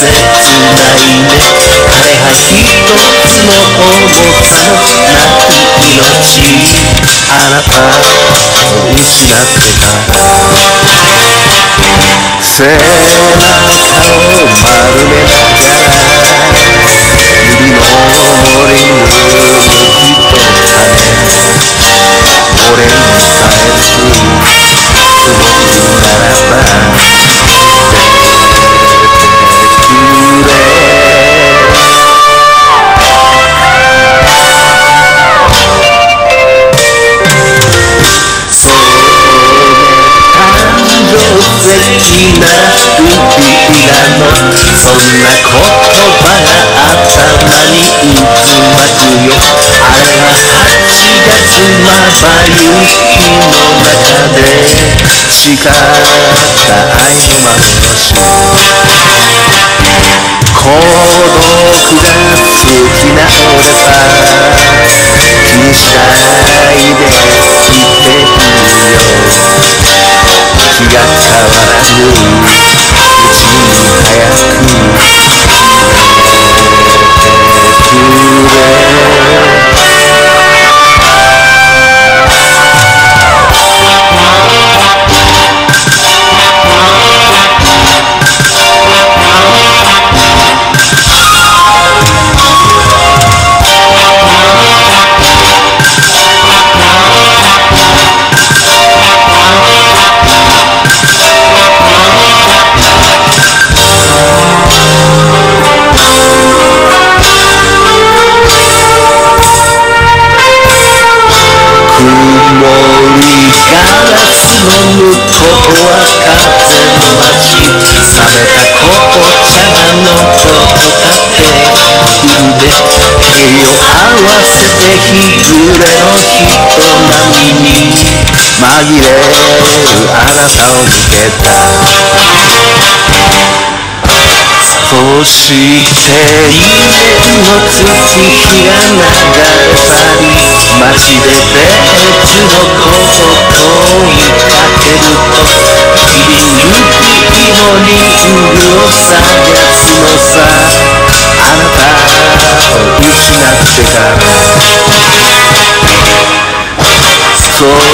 切ないね。枯葉一つの重さのない命、あなたを失ってから背中を丸めながら指の森に動きと種俺にさえつぼむならば素敵なルビーなの、そんな言葉が頭に渦巻くよ。あれは8月まばゆい日の中で誓った愛の幻。孤独が好きな俺さ、気にしないでいていいよ。気が変わらぬうちに早くガラスの向こうは風の街、冷めた紅茶が喉とかって腕手を合わせて日暮れの人波に紛れるあなたを見てた。そして2年の月日が流れ去り、街でベージュのことを追いかけると、キリン指のリングを探すのさ。あなたを失ってからその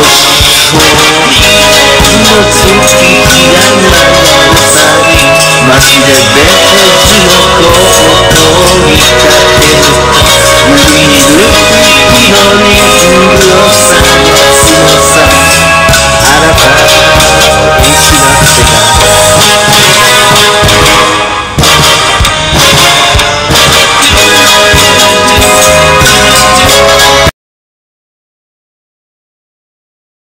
月日が流れ去り、街でベージュのことを追いかけると、